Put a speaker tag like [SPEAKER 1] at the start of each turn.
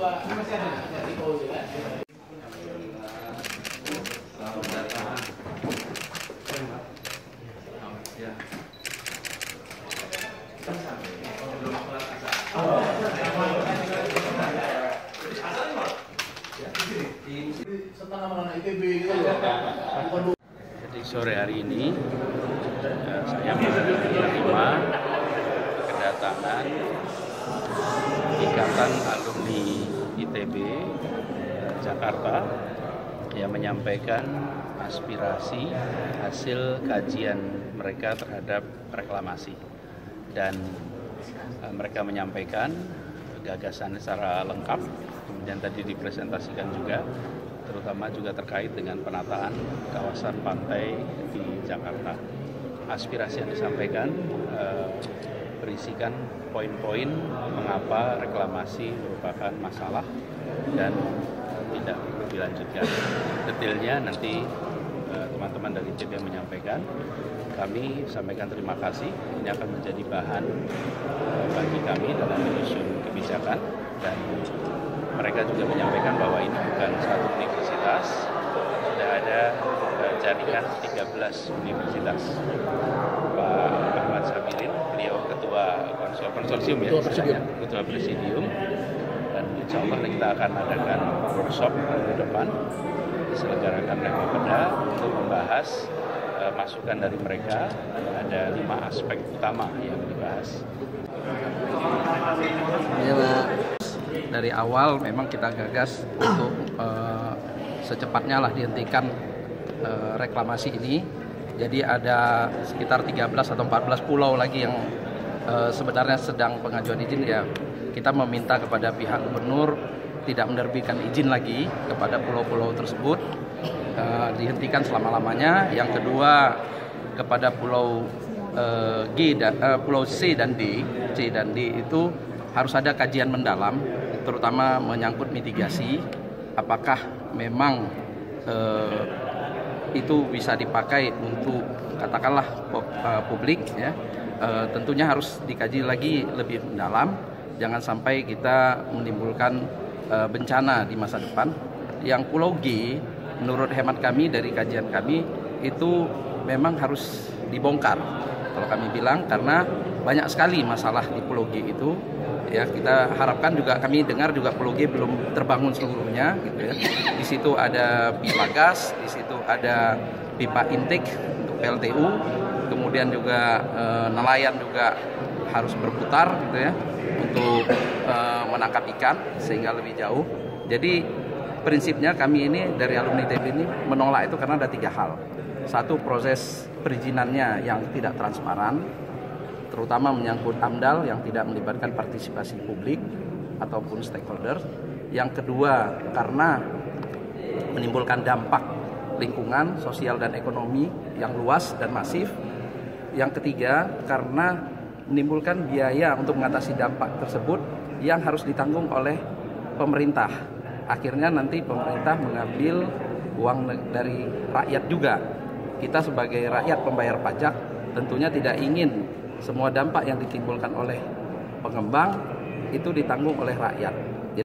[SPEAKER 1] Jadi sore hari ini saya menerima kedatangan Ikatan Alumni ITB Jakarta yang menyampaikan aspirasi hasil kajian mereka terhadap reklamasi, dan mereka menyampaikan gagasan secara lengkap, kemudian tadi dipresentasikan juga, terutama juga terkait dengan penataan kawasan pantai di Jakarta. Aspirasi yang disampaikan berisikan poin-poin mengapa reklamasi merupakan masalah dan tidak dilanjutkan. Detailnya nanti teman-teman dari ITB menyampaikan. Kami sampaikan terima kasih. Ini akan menjadi bahan bagi kami dalam menyusun kebijakan, dan mereka juga menyampaikan bahwa ini bukan satu universitas, sudah ada jaringan 13 universitas. Pak Ahmad Sabirin, beliau ketua konsorsium ya, ketua presidium, dan insya Allah kita akan adakan workshop ke depan diselenggarakan oleh Bapeda untuk membahas masukan dari mereka. Ada 5 aspek utama yang dibahas.
[SPEAKER 2] Ya, Pak. Dari awal memang kita gagas untuk secepatnya lah dihentikan reklamasi ini. Jadi ada sekitar 13 atau 14 pulau lagi yang sebenarnya sedang pengajuan izin. Ya, kita meminta kepada pihak gubernur tidak menerbitkan izin lagi kepada pulau-pulau tersebut, dihentikan selama-lamanya. Yang kedua, kepada pulau pulau C dan D itu harus ada kajian mendalam, terutama menyangkut mitigasi, apakah memang itu bisa dipakai untuk katakanlah publik ya. Tentunya harus dikaji lagi lebih mendalam, jangan sampai kita menimbulkan bencana di masa depan. Yang pulau G, menurut hemat kami dari kajian kami, itu memang harus dibongkar kalau kami bilang, karena banyak sekali masalah di pulau G itu. Ya, kita harapkan juga, kami dengar juga pulau G belum terbangun seluruhnya gitu ya. Di situ ada pipa gas, di situ ada pipa intake untuk PLTU, kemudian juga nelayan juga harus berputar gitu ya untuk menangkap ikan sehingga lebih jauh. Jadi prinsipnya kami ini dari alumni ITB ini menolak itu karena ada 3 hal. Satu, proses perizinannya yang tidak transparan, terutama menyangkut AMDAL yang tidak melibatkan partisipasi publik ataupun stakeholder. Yang kedua, karena menimbulkan dampak lingkungan, sosial dan ekonomi yang luas dan masif. Yang ketiga, karena menimbulkan biaya untuk mengatasi dampak tersebut yang harus ditanggung oleh pemerintah. Akhirnya nanti pemerintah mengambil uang dari rakyat juga. Kita sebagai rakyat pembayar pajak tentunya tidak ingin semua dampak yang ditimbulkan oleh pengembang itu ditanggung oleh rakyat.